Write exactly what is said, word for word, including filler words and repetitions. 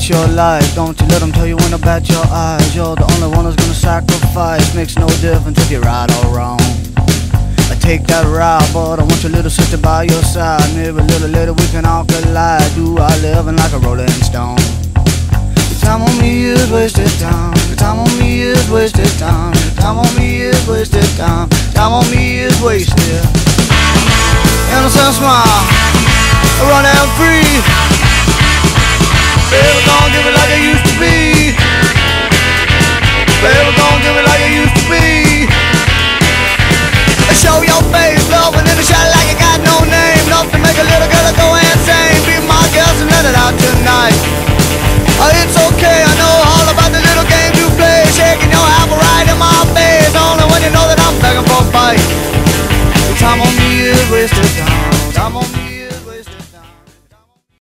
it's your life. Don't you let them tell you when to bat your eyes. You're the only one who's gonna sacrifice. Makes no difference if you're right or wrong. I take that route, but I want your little sister by your side. Maybe a little later we can all collide. Do I living like a rolling stone? The time on me is wasted time. The time on me is wasted time. The time on me is wasted time. Time on me is wasted. Innocent smile, running free. Baby, gon' give it like it used to be. Baby, gon' give it like it used to be. Show your face, loving in the shot like you got no name. Enough to make a little girl go insane. Be my guest and let it out tonight. Oh, it's okay, I know all about the little games you play. Shaking your apple right in my face. Only when you know that I'm begging for a bite. The time on me is wasted time. Time on me